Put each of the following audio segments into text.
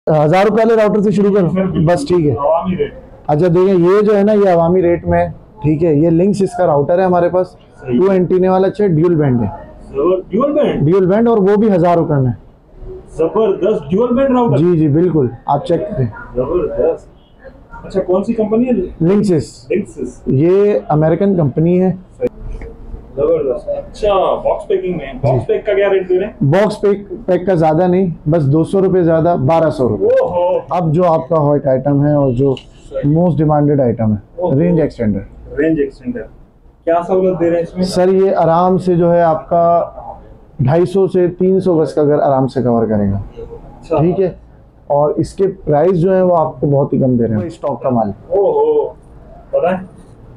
1000 रुपए वाले राउटर से शुरू करो बस, ठीक है। अवामी रेट। अच्छा देखिए, ये जो है ना, ये अवामी रेट में है, ठीक है। ये लिंक्स इसका राउटर है हमारे पास, 2 एंटीने वाला, 6 ड्यूल बैंड है, ड्यूल बैंड, और वो भी 1000 रुपए में। जबरदस्त ड्यूल बैंड राउटर। जी जी बिल्कुल, आप चेक करें। जबरदस्त। अच्छा, कौन सी कंपनी है? लिंक्सिस। ये अमेरिकन कंपनी है। जबरदस्त। अच्छा, बॉक्स पैकिंग में। बॉक्स पैक का क्या रेट दे रहे हैं? बॉक्स पैक का ज्यादा नहीं, बस 200 रुपए ज्यादा, 1200 रुपए। अब जो आपका हॉट आइटम है और जो मोस्ट डिमांडेड आइटम है, रेंज एक्सटेंडर। क्या सहूलत दे रहे हैं इसमें? सर ये आराम से जो है आपका 250 से 300 गज का घर आराम से कवर करेगा, ठीक है। और इसके प्राइस जो है वो आपको बहुत ही कम दे रहे हैं, स्टॉक का माल। ओहो, पता है।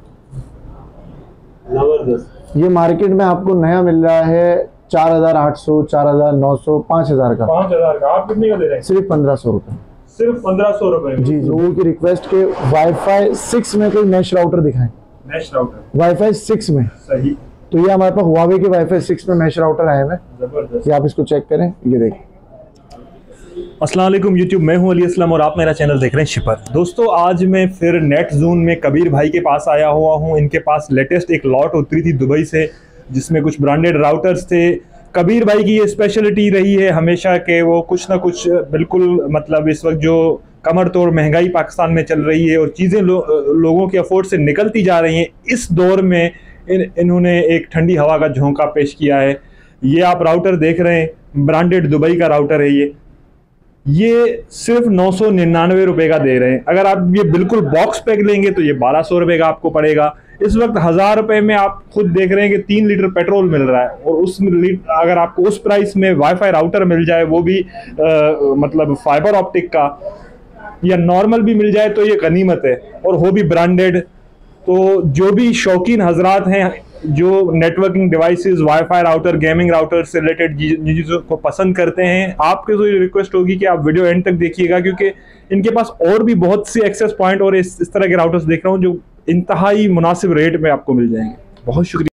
जबरदस्त। ये मार्केट में आपको नया मिल रहा है 4800, 4900, 5000 का। 5000 का आप कितने का दे रहे हैं? सिर्फ 1500 रुपए। सिर्फ 1500 रुपए। जी, लोगों की रिक्वेस्ट के वाईफाई 6 में कोई मैश राउटर दिखाएं। मैश राउटर वाईफाई 6 में, सही। तो ये हमारे पास हुआवे के वाईफाई 6 में मैश राउटर आए हैं। जबरदस्त। ये आप इसको चेक करें, ये देखिए। अस्सलाम वालेकुम यूट्यूब, मैं हूं अली असलम और आप मेरा चैनल देख रहे हैं शिपर। दोस्तों, आज मैं फिर नेट जोन में कबीर भाई के पास आया हुआ हूं। इनके पास लेटेस्ट एक लॉट उतरी थी दुबई से, जिसमें कुछ ब्रांडेड राउटर्स थे। कबीर भाई की ये स्पेशलिटी रही है हमेशा के वो कुछ ना कुछ बिल्कुल, मतलब इस वक्त जो कमर तोड़ महंगाई पाकिस्तान में चल रही है और चीज़ें लोगों के अफोर्ड से निकलती जा रही हैं, इस दौर में इन्होंने एक ठंडी हवा का झोंका पेश किया है। ये आप राउटर देख रहे हैं, ब्रांडेड दुबई का राउटर है ये सिर्फ 999 रुपए का दे रहे हैं। अगर आप ये बिल्कुल बॉक्स पैक लेंगे तो ये 1200 रुपए का आपको पड़ेगा। इस वक्त 1000 रुपए में आप खुद देख रहे हैं कि 3 लीटर पेट्रोल मिल रहा है, और उस अगर आपको उस प्राइस में वाईफाई राउटर मिल जाए, वो भी मतलब फाइबर ऑप्टिक का, या नॉर्मल भी मिल जाए, तो ये गनीमत है, और वो भी ब्रांडेड। तो जो भी शौकीन हजरात हैं जो networking devices, WiFi router, gaming router से रिलेटेड चीज़ों को पसंद करते हैं, आपके तो ये रिक्वेस्ट होगी कि आप वीडियो एंड तक देखिएगा, क्योंकि इनके पास और भी बहुत सी एक्सेस पॉइंट और इस तरह के राउटर्स देख रहा हूँ जो इंतहाई मुनासिब रेट में आपको मिल जाएंगे। बहुत शुक्रिया।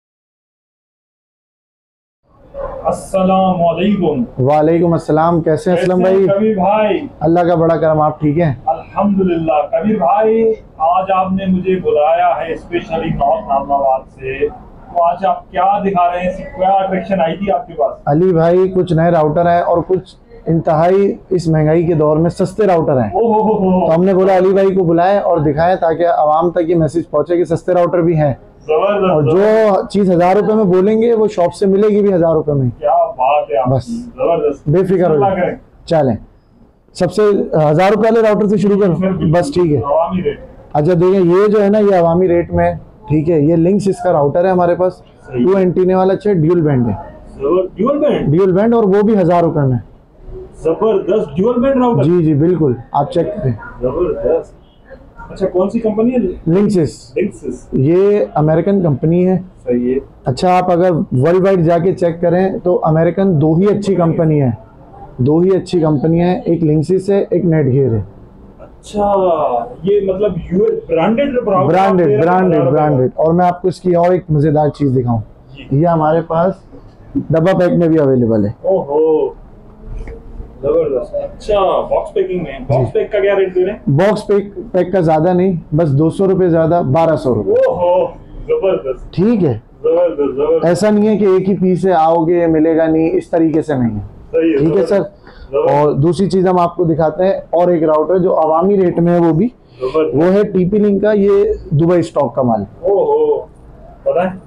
अस्सलाम वालेकुम। वालेकुम अस्सलाम। कैसे हैं असलम भाई? कबीर भाई, अल्लाह का बड़ा करम, आप ठीक हैं? अल्हम्दुलिल्लाह। कबीर भाई, आज आपने मुझे बुलाया है स्पेशली नॉर्थ नामाबाद से, तो आज आप क्या दिखा रहे हैं? क्या अट्रैक्शन आई थी आपके पास? अली भाई, कुछ नए राउटर हैं और कुछ इंतहाई इस महंगाई के दौर में सस्ते राउटर हैं। तो हमने बोला अली भाई को बुलाएं और दिखाएं, ताकि आवाम तक ये मैसेज पहुंचे कि सस्ते राउटर भी हैं, और जो चीज 1000 रुपए में बोलेंगे वो शॉप से मिलेगी भी 1000 रुपए में। क्या बात है, बस जबरदस्त। बेफिक्र हो जाए। चलें, सबसे 1000 रुपए वाले राउटर से शुरू करो बस, ठीक है। अवामी रेट। अच्छा देखिए, ये जो है ना, ये अवामी रेट में है, ठीक है। ये लिंक्स इसका राउटर है हमारे पास, 2 एंटीने वाला, 6 ड्यूल बैंड है, ड्यूल बैंड, और वो भी 1000 रुपए में। जबरदस्त ड्यूल बैंड राउटर। जी जी बिल्कुल, आप चेक करें। जबरदस्त। अच्छा, कौन सी कंपनी है? लिंक्सिस। ये अमेरिकन कंपनी है, सही है। अच्छा, आप अगर वर्ल्ड वाइड जाके चेक करें तो अमेरिकन 2 ही अच्छी कंपनी है, 2 ही अच्छी कंपनी है, एक लिंक्सिस है, एक नेटगियर है। अच्छा, ये मतलब ब्रांडेड। और मैं आपको इसकी और एक मजेदार चीज दिखाऊं, ये हमारे पास डब्बा पैक में भी अवेलेबल है। ओहो, जबरदस्त। अच्छा, बॉक्स पैकिंग में। बॉक्स पैक का क्या रेट दे रहे हैं? बॉक्स पैक का ज्यादा नहीं, बस 200 रुपए ज्यादा, 1200 रुपए। ओहो, जबरदस्त। ठीक है, जबरदस्त। ऐसा नहीं है कि एक ही पीस है, आओगे मिलेगा नहीं, इस तरीके से नहीं है, ठीक है सर। और दूसरी चीज हम आपको दिखाते हैं, और एक राउटर जो अवामी रेट में है, वो भी, वो है TP लिंक का, ये दुबई स्टॉक का माल। ओहो, पता है।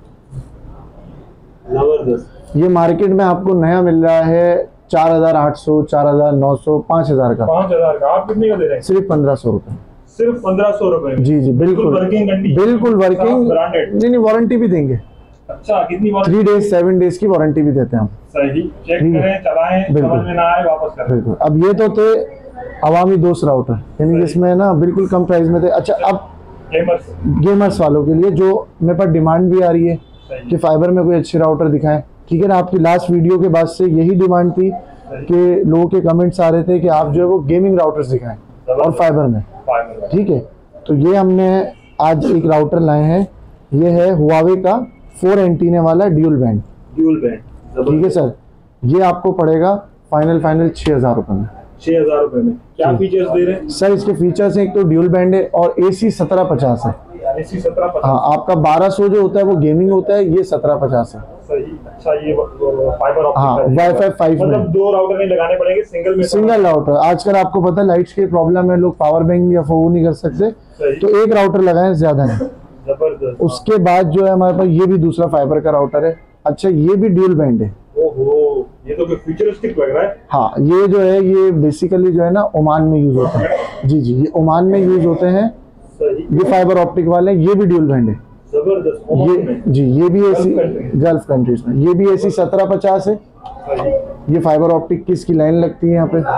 जबरदस्त। ये मार्केट में आपको नया मिल रहा है 4800, 4900, 5000 का। 5000 का आप कितने का दे रहे हैं? सिर्फ 1500 रुपए। सिर्फ 1500 रुपए। जी जी बिल्कुल वर्किंग, बिल्कुल वर्किंग, नहीं वारंटी भी देंगे। अच्छा, कितनी? 3 डेज 7 डेज की वारंटी भी देते हैं हम। सही, चेक करें, चलाएं, समझ में ना आए वापस करें। बिल्कुल। अब ये तो थे अवामी दोस्त राउटर, यानी जिसमें ना बिल्कुल कम प्राइस में थे। अच्छा, अब गेमर्स वालों के लिए जो मेरे पास डिमांड भी आ रही है कि फाइबर में कोई अच्छे राउटर दिखाएं, ठीक है ना। आपकी लास्ट वीडियो के बाद से यही डिमांड थी कि लोगों के कमेंट्स आ रहे थे कि आप जो है वो गेमिंग राउटर्स दिखाएं और फाइबर में, ठीक है। तो ये हमने आज एक राउटर लाए हैं, ये है हुआवे का 4 एंटीने वाला ड्यूल बैंड, ठीक है सर। ये आपको पड़ेगा फाइनल 6000 रुपए में। 6,000 रुपए में क्या फीचर्स दे रहे हैं सर? इसके फीचर्स हैं, एक तो ड्यूल बैंड है और AC 1750 है। AC 1750। हाँ, आपका 1200 जो होता है वो गेमिंग होता है, ये 1750 है। सही। अच्छा, ये फाइबर ऑप्टिक। हाँ, Wi-Fi 5 में। मतलब 2 राउटर नहीं लगाने पड़ेंगे, सिंगल में। Single router. आजकल आपको पता है लाइट्स की प्रॉब्लम है, लोग पावर बैंक या वो नहीं कर सकते, तो एक राउटर लगाएं, ज्यादा नहीं। जबरदस्त। उसके बाद जो है हमारे पास ये भी दूसरा फाइबर का राउटर है। अच्छा, ये भी ड्यूल बैंड है। ओहो, ये तो फ्यूचरिस्टिक लग रहा है। हाँ, ये जो है ये बेसिकली जो है ना ओमान में यूज होते हैं। जी, ये ओमान में यूज होते हैं। ये फाइबर ऑप्टिक वाले, ये भी ड्यूल बैंड है। जबरदस्त। ये जी, ये भी AC गल्फ कंट्रीज में, ये भी AC 1750 है। ये फाइबर ऑप्टिक की इसकी लाइन लगती है यहाँ पे।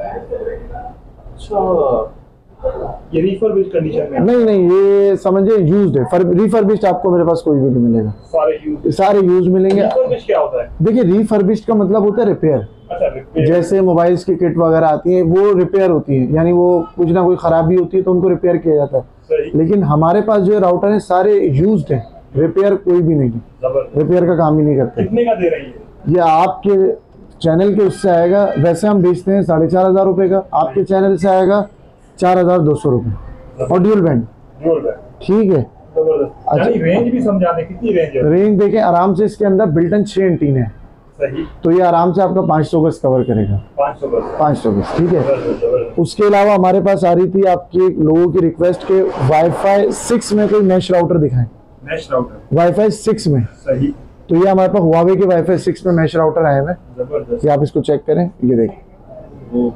अच्छा, ये रिफर्बिश्ड कंडीशन में? नहीं, ये समझिए यूज्ड है। रिफर्बिश्ड आपको मेरे पास कोई भी नहीं मिलेगा, सारे यूज मिलेंगे। रिफर्बिश्ड क्या होता है? देखिए, रिफर्बिश्ड का मतलब होता है रिपेयर। अच्छा, रिपेयर। जैसे मोबाइल्स की किट वगैरह आती है, वो रिपेयर होती है, यानी वो कुछ ना कोई खराबी होती है तो उनको रिपेयर किया जाता है। लेकिन हमारे पास जो राउटर है सारे यूज्ड है, रिपेयर कोई भी नहीं, रिपेयर का काम ही नहीं करते। कितने का दे रही है ये? आपके चैनल के उससे आएगा, वैसे हम बेचते हैं 4,500 रुपए का, आपके चैनल से आएगा 4,200 रुपए और ड्यूल बैंड। ठीक है। अच्छा, रेंज भी समझा दें, कितनी रेंज है? रेंज देखें, आराम से इसके अंदर बिल्ट इन 6 एंटीना है। सही। तो ये आराम से आपका 500 गज कवर करेगा। 500 गज, ठीक है। उसके अलावा हमारे पास आ रही थी आपकी लोगों की रिक्वेस्ट के Wi-Fi 6 में कोई मैश राउटर दिखाएं। मैश राउटर Wi-Fi 6 में? सही। तो ये हमारे पास Huawei के Wi-Fi 6 में मैश राउटर आए हैं। जबरदस्त। ये आप इसको चेक करें, ये देखिए,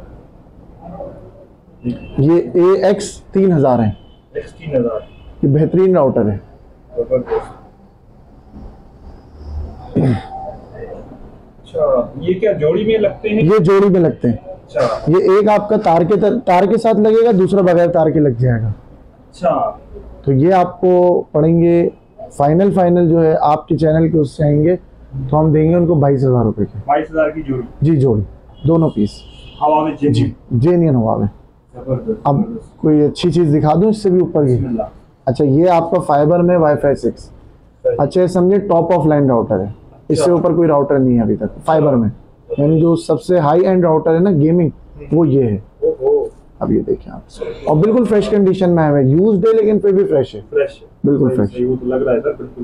ये AX 3000 है। ये बेहतरीन राउटर है। अच्छा, ये क्या जोड़ी में लगते हैं? ये जोड़ी में लगते हैं। अच्छा। ये एक आपका तार के साथ लगेगा, दूसरा बगैर तार के लग जाएगा। अच्छा। तो ये आपको पड़ेंगे फाइनल जो है आपके चैनल के उससे आएंगे तो हम देंगे उनको 22,000 रुपए के। 22,000 की जोड़ी? जी, जोड़ी, दोनों पीस। हवा में जेन्युइन हवा में। अब कोई अच्छी चीज दिखा दूं इससे भी ऊपर की? अच्छा, ये आपका फाइबर में Wi-Fi 6। अच्छा, ये समझे टॉप ऑफ लाइन राउटर है, इससे ऊपर कोई राउटर नहीं है अभी तक फाइबर में, यानी जो सबसे हाई एंड राउटर है ना गेमिंग, वो ये है। अब ये देखें आप, और बिल्कुल फ्रेश कंडीशन में है, यूज्ड है लेकिन फिर भी फ्रेश है। बिल्कुल फ्रेश। वो तो लग रहा है सर, बिल्कुल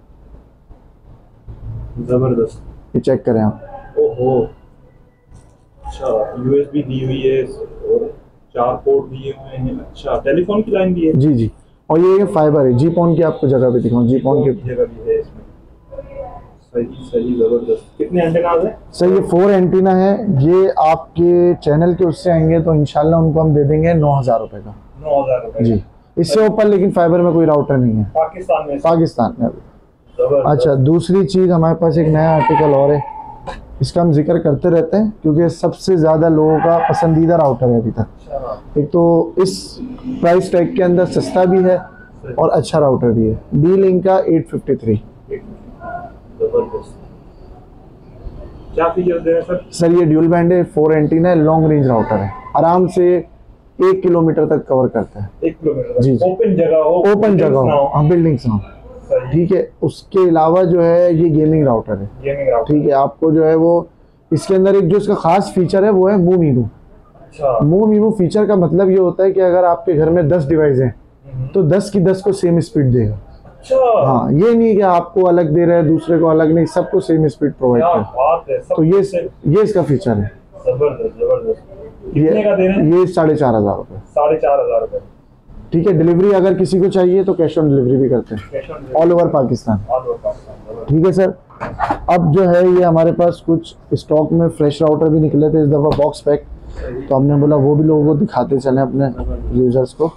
जबरदस्त। ये चेक करें आप। ओहो, अच्छा, USB दी हुई है और 4 पोर्ट दिए हुए हैं। अच्छा, टेलीफोन की लाइन भी है? जी। और ये फाइबर है। जीपॉन की आपको जगह पे दिखाऊं, जीपॉन की जगह भी है इसमें। सही, जबरदस्त। कितने एंटेनास है सर? ये 4 एंटीना है। ये आपके चैनल के उससे आएंगे तो इंशाल्लाह उनको हम दे देंगे 9,000 रुपए का। 9,000 रुपए जी, इससे ऊपर लेकिन फाइबर में कोई राउटर नहीं है पाकिस्तान में। अच्छा, दूसरी चीज हमारे पास एक नया आर्टिकल और है, इसका हम जिक्र करते रहते हैं क्योंकि सबसे ज्यादा लोगों का पसंदीदा राउटर है अभी तक। एक तो इस प्राइस टैग के अंदर सस्ता भी है और अच्छा राउटर भी है। D-Link का 853। क्या फीचर दे रहे हैं सर? ये ड्यूल बैंड है, 4 एंटीना है, लॉन्ग रेंज राउटर है, आराम से 1 किलोमीटर तक कवर करता है। 1 किलोमीटर? जी। ओपन जगह हो, हाँ, बिल्डिंग्स हो। ठीक है। उसके अलावा जो है ये गेमिंग राउटर है। ठीक है। आपको जो है वो इसके अंदर एक जो इसका खास फीचर है वो है MU MIMO. MU MIMO feature का मतलब ये होता है कि अगर आपके घर में 10 डिवाइस हैं तो 10 की 10 को सेम स्पीड देगा। हाँ, ये नहीं कि आपको अलग दे रहा है दूसरे को अलग, नहीं, सबको सेम स्पीड प्रोवाइड कर। तो ये इसका फीचर है। जबरदस्त। ये 4,500 रुपए। 4,500 रुपए। ठीक है। डिलीवरी अगर किसी को चाहिए तो कैश ऑन डिलीवरी भी करते हैं, ऑल ओवर पाकिस्तान। ठीक है सर। अब जो है ये हमारे पास कुछ स्टॉक में फ्रेश राउटर भी निकले थे इस दफा बॉक्स पैक, तो हमने बोला वो भी लोगों को दिखाते चले अपने यूजर्स को।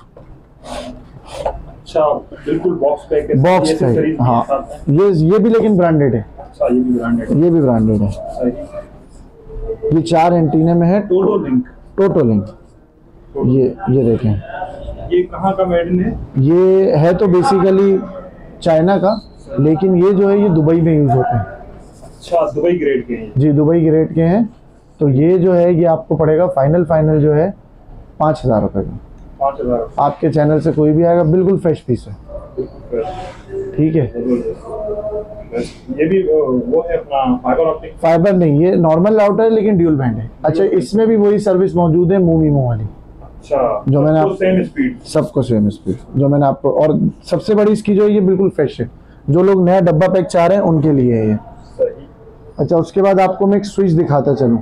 अच्छा, बिल्कुल बॉक्स पैक है। बॉक्स पैक, हाँ। ये भी लेकिन ब्रांडेड है। अच्छा, ये भी ब्रांडेड है। ये 4 एंटीने में है। Totolink. ये देखें, ये कहाँ का मेड इन है? ये है तो बेसिकली चाइना का, लेकिन ये जो है ये दुबई में यूज होते हैं। अच्छा, दुबई ग्रेड के हैं? जी, दुबई ग्रेड के हैं। तो ये जो है ये आपको पड़ेगा फाइनल जो है 5,000 रुपए का। 5,000 आपके चैनल से कोई भी आएगा, बिल्कुल फ्रेश पीस है। ठीक है। ये भी वो है अपना फाइबर ऑप्टिक? फाइबर नहीं, ये नॉर्मल राउटर है लेकिन ड्यूल बैंड है। अच्छा, इसमें भी वही सर्विस मौजूद है मूवीमो वाली। अच्छा, जो मैंने आपको सेम स्पीड, सबको सेम स्पीड जो मैंने आपको, और सबसे बड़ी इसकी जो है ये बिल्कुल फ्रेश है, जो लोग नया डब्बा पैक चाह रहे हैं उनके लिए है ये। सही। अच्छा, उसके बाद आपको मैं एक स्विच दिखाता चलूँ।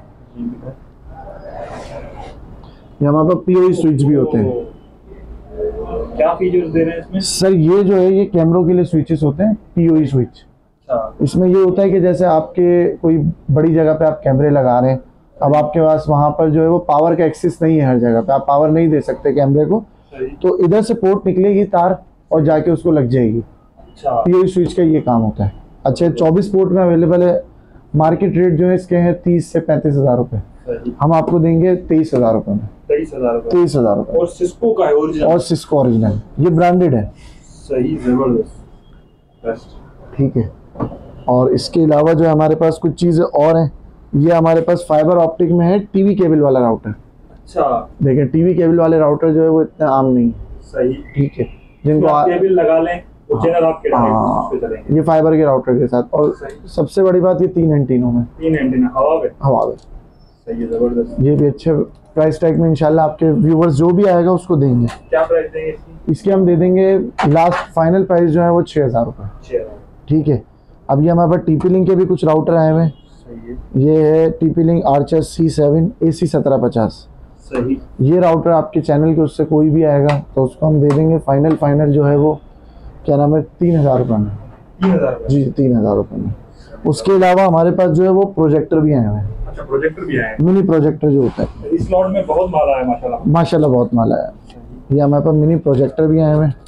ये हमारे पास पीओई स्विच भी होते हैं। क्या फीचर्स दे रहे हैं इसमें? सर ये जो है ये कैमरों के लिए स्विचेस होते हैं, पीओई स्विच। इसमें ये होता है कि जैसे आपके कोई बड़ी जगह पे आप कैमरे लगा रहे हैं, अब आपके पास वहां पर जो है वो पावर का एक्सेस नहीं है, हर जगह पे आप पावर नहीं दे सकते कैमरे को, तो इधर से पोर्ट निकलेगी तार और जाके उसको लग जाएगी। पीओई स्विच का ये काम होता है। अच्छा, 24 पोर्ट में अवेलेबल है। मार्केट रेट जो है इसके हैं 30 से 35 हज़ार रुपए, हम आपको देंगे 23,000 रुपए में। 23,000 रुपए। और सिस्को का है ओरिजिनल? और सिस्को ओरिजिनल, ये ब्रांडेड है। सही, जबरदस्त। ठीक है। और इसके अलावा जो हमारे पास कुछ चीज़ें और हैं, ये हमारे पास फाइबर ऑप्टिक में है टीवी केबल वाला राउटर। अच्छा, देखिए टीवी केबल वाले राउटर जो है वो इतने आम नहीं। सही। ठीक है, जिनको केबल लगा लें तो चैनल आपके पे चलेंगे। ये फाइबर के राउटर के साथ। और सबसे बड़ी बात ये 3 एंटीनों में, 3 एंटीना हवा में। सही है, जबरदस्त। ये भी अच्छे प्राइस टैग में इंशाल्लाह आपके व्यूवर्स जो भी आएगा उसको देंगे। क्या प्राइस देंगे इसकी? इसकी हम दे देंगे लास्ट फाइनल प्राइस जो है वो 6,000 रुपये। ठीक है। अब ये हमारे पास टीपी लिंक के भी कुछ राउटर आए हुए हैं। ये है TP link Archer C7 AC 1750। सही। ये राउटर आपके चैनल के उससे कोई भी आएगा तो उसको हम दे देंगे फाइनल जो है वो क्या नाम है 3,000 रुपये में। 3,000? जी, 3,000 रुपये में। उसके अलावा हमारे पास जो है वो प्रोजेक्टर भी आए हुए हैं। अच्छा, प्रोजेक्टर भी आए हैं? मिनी प्रोजेक्टर जो होता है इस लॉट में बहुत माल आया माशाल्लाह। माशाल्लाह बहुत माल आया। ये हमारे पास मिनी प्रोजेक्टर भी आए हुए हैं।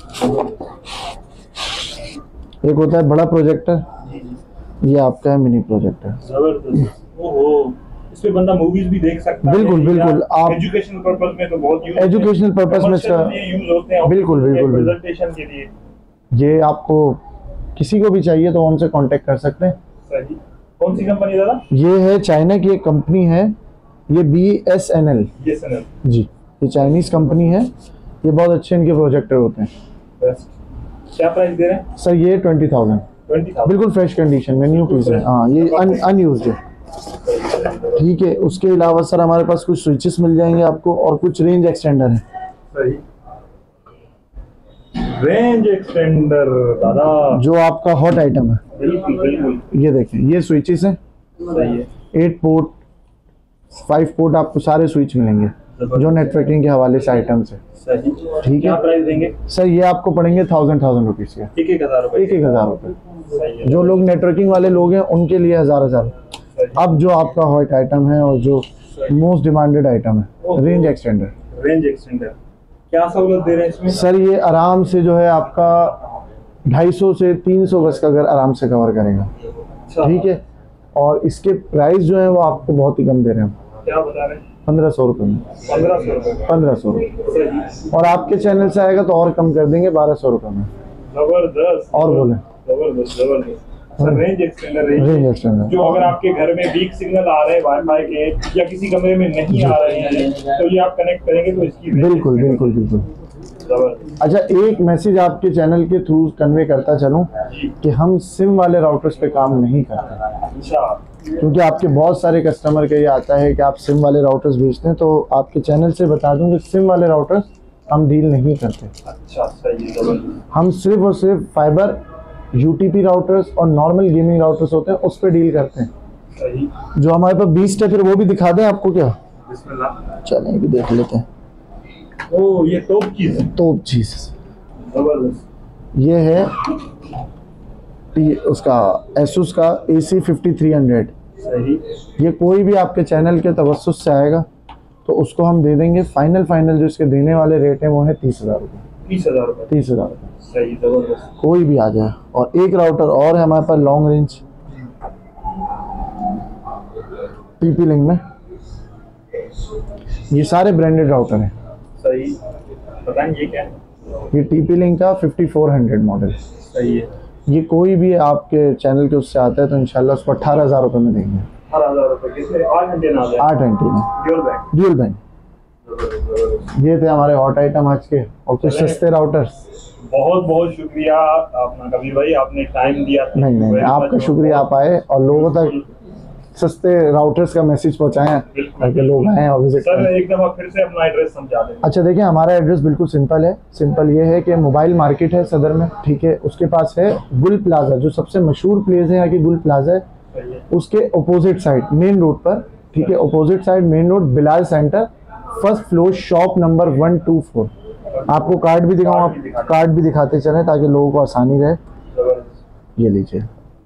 एक होता है बड़ा प्रोजेक्टर, ये आपका है मिनी प्रोजेक्टर। जबरदस्त। ओहो, इस पे बंदा मूवीज भी देख सकता है? बिल्कुल। आप एजुकेशनल पर्पस में तो बहुत एजुकेशनल पर्पस में इसका यूज होते हैं। बिल्कुल प्रेजेंटेशन के लिए ये आपको किसी को भी चाहिए तो हमसे कांटेक्ट कर सकते हैं। सही। कौन सी कंपनी दादा? ये है चाइना की एक कंपनी है, ये BSNL जी, ये चाइनीज कंपनी है। ये बहुत अच्छे इनके प्रोजेक्टर होते हैं। क्या प्राइस दे रहे हैं? सर ये 20,000 बिल्कुल फ्रेश कंडीशन में, न्यू पीस है। हाँ, ये अनयूज्ड है। ठीक है। उसके अलावा सर हमारे पास कुछ स्विचेस मिल जाएंगे आपको और कुछ रेंज एक्सटेंडर है। सही। रेंज एक्सटेंडर दादा, जो आपका हॉट आइटम है। बिल्कुल। ये देखें, ये स्विचेस हैं। सही है। 8 पोर्ट 5 पोर्ट आपको सारे स्विच मिलेंगे जो नेटवर्किंग के हवाले से आइटम्स है। सही। ठीक है। क्या प्राइस देंगे? सर ये आपको पड़ेंगे 1,000 रुपीज़ के। 1,000 रुपये? 1,000 रुपये। जो लोग नेटवर्किंग वाले लोग हैं उनके लिए 1,000। अब जो आपका हॉट आइटम है और जो मोस्ट डिमांडेड आइटम है, रेंज एक्सटेंडर। क्या सहूलत दे रहे हैं इसमें? सर ये आराम से जो है आपका 250 से 300 गज का घर आराम से कवर करेगा। ठीक है। और इसके प्राइस जो है वो आपको बहुत ही कम दे रहे हैं। क्या बता रहे हैं? 1,500 रुपये में। 1,500 रुपये। और आपके चैनल से आएगा तो और कम कर देंगे 1,200 रुपये में। जबरदस्त। और बोले जबरदस्त। रेंज एक्सटेंडर जो अगर आपके घर में वीक सिग्नल आ रहे हैं वाईफाई के या किसी कमरे में नहीं आ रहे हैं तो ये आप कनेक्ट करेंगे तो इसकी बिल्कुल। अच्छा, एक मैसेज आपके चैनल के थ्रू कन्वे करता चलूं कि हम सिम वाले राउटर्स पे काम नहीं करते। क्योंकि आपके बहुत सारे कस्टमर के ये आता है कि आप सिम वाले राउटर्स भेजते हैं, तो आपके चैनल से बता दूं कि सिम वाले राउटर्स हम डील नहीं करते। अच्छा, सही। हम सिर्फ और सिर्फ फाइबर UTP राउटर्स और नॉर्मल गेमिंग राउटर्स होते हैं उस पर डील करते हैं। सही। जो हमारे पास 20 है, फिर वो भी दिखा दें आपको क्या? बिस्मिल्लाह। चलें भी देख लेते हैं। ओ, ये टॉप चीज। जबरदस्त। ये है उसका Asus का AC 5300। सही। ये कोई भी आपके चैनल के तवस्सुस से आएगा तो उसको हम दे देंगे फाइनल जो इसके देने वाले रेट है वो है 30,000 रुपये। 30,000 रुपये। सही, जबरदस्त। कोई भी आ जाए। और एक राउटर और है हमारे पास लॉन्ग रेंज टीपी लिंक में। ये सारे ब्रांडेड राउटर हैं। सही। बताएं ये क्या है? ये टीपी लिंक का 5400 मॉडल। सही है। ये कोई भी आपके चैनल के उससे आता है तो इंशाल्लाह उसको 18,000 रुपये में देंगे। 18,000 रुपये। कितने? 8 एंटीना? 8 antenna dual band. ये थे हमारे हॉट आइटम आज के और कुछ सस्ते राउटर्स। बहुत बहुत शुक्रिया अपना कबीर भाई, आपने टाइम दिया। नहीं, आपका शुक्रिया, आप आए और लोगों तक सस्ते राउटर्स का मैसेज पहुंचाएं ताकि लोग आएं और विजिट करें। सर एक दफा फिर से अपना एड्रेस समझा दें। अच्छा देखिए, हमारा एड्रेस बिल्कुल सिंपल है। सिंपल ये है कि मोबाइल मार्केट है सदर में, ठीक है। उसके पास है गुल प्लाजा, जो सबसे मशहूर प्लेस है यहाँ की, गुल प्लाजा है। उसके अपोजिट साइड मेन रोड पर, ठीक है, opposite side main road, Bilal centre, first floor, shop number 124। आपको कार्ड भी दिखाऊँ, आप कार्ड भी दिखाते चलें ताकि लोगों को आसानी रहे। ये लीजिए।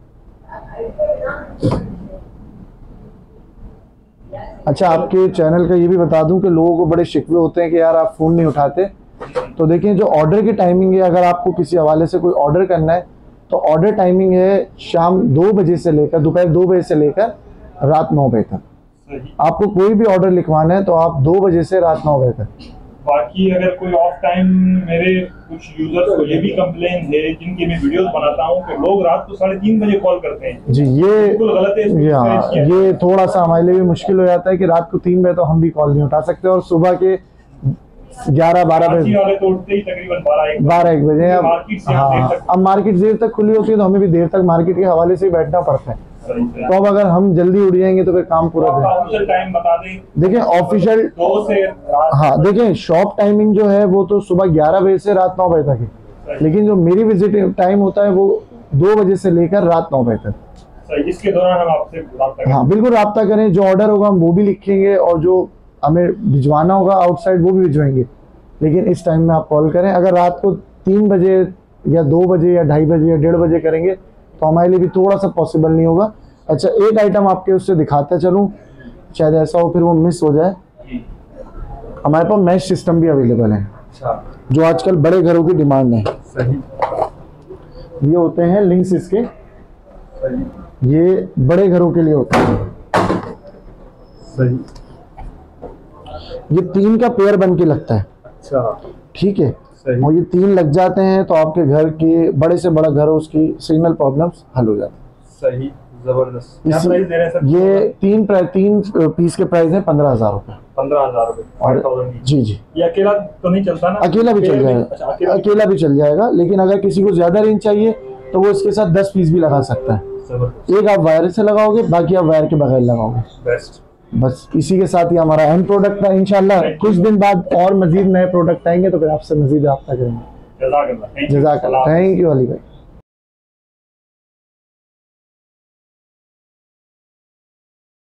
अच्छा, आपके चैनल का ये भी बता दूं कि लोगों को बड़े शिकवे होते हैं कि यार आप फ़ोन नहीं उठाते। तो देखिए, जो ऑर्डर की टाइमिंग है, अगर आपको किसी हवाले से कोई ऑर्डर करना है तो ऑर्डर टाइमिंग है शाम 2 बजे से लेकर दोपहर 2 बजे से लेकर रात 9 बजे तक। आपको कोई भी ऑर्डर लिखवाना है तो आप 2 बजे से रात 9 बजे तक। बाकी अगर कोई ऑफ टाइम, मेरे कुछ यूजर्स को ये भी कंप्लेन है जिनकी मैं वीडियोस बनाता हूँ कि लोग रात को 3:30 बजे कॉल करते हैं। जी, ये बिल्कुल गलत है। ये थोड़ा सा हमारे लिए भी मुश्किल हो जाता है कि रात को 3 बजे तो हम भी कॉल नहीं उठा सकते, और सुबह के 11-12 बजे वाले तो उठते ही तकरीबन 12-1 बजे। अब मार्केट देर तक खुली होती है तो हमें भी देर तक मार्केट के हवाले से बैठना पड़ता है। तो अब अगर हम जल्दी उठ जाएंगे तो फिर काम पूरा टाइम बता दें। देखिए ऑफिशियल 2 से, हाँ देखिए, शॉप टाइमिंग जो है वो तो सुबह 11 बजे से रात 9 बजे तक है, लेकिन जो मेरी विजिट टाइम होता है वो 2 बजे से लेकर रात 9 बजे तक। इसके दौरान हम आपसे रब्ता करें। हाँ बिल्कुल रब्ता करें। जो ऑर्डर होगा हम वो भी लिखेंगे और जो हमें भिजवाना होगा आउटसाइड वो भी भिजवाएंगे, लेकिन इस टाइम में आप कॉल करें। अगर रात को 3 बजे या 2 बजे या 2:30 बजे या 1:30 बजे करेंगे तो हमारे लिए भी थोड़ा सा पॉसिबल नहीं होगा। अच्छा, एक आइटम आपके उससे दिखाते चलूँ, शायद ऐसा हो फिर वो मिस हो जाए। हमारे पास मैश सिस्टम भी अवेलेबल है, जो आजकल बड़े घरों की डिमांड है। ये होते हैं लिंक्स इसके, ये बड़े घरों के लिए होते हैं। सही। ये 3 का पेयर बन के लगता है। अच्छा, ठीक है। और ये 3 लग जाते हैं तो आपके घर की बड़े से बड़ा घर हो, उसकी सिग्नल प्रॉब्लम्स हल हो जाती है। सही, जबरदस्त। क्या प्राइस दे रहे हैं सर? ये 3 पीस के प्राइस है 15,000 रुपए। 15,000 रुपए। जी जी। ये अकेला तो नहीं चलता ना? अकेला भी चल जाएगा। अच्छा, अकेला भी चल जाएगा, लेकिन अगर किसी को ज्यादा रेंज चाहिए तो वो इसके साथ 10 पीस भी लगा सकता है। एक आप वायर से लगाओगे, बाकी आप वायर के बगैर लगाओगे। बेस्ट। बस इसी के साथ ही हमारा एंड प्रोडक्ट था। इंशाल्लाह कुछ दिन बाद और मजीद नए प्रोडक्ट आएंगे तो फिर आपसे मजीद रब्ता करेंगे। जज़ाकल्लाह। जज़ाकल्लाह। थैंक यू अली भाई।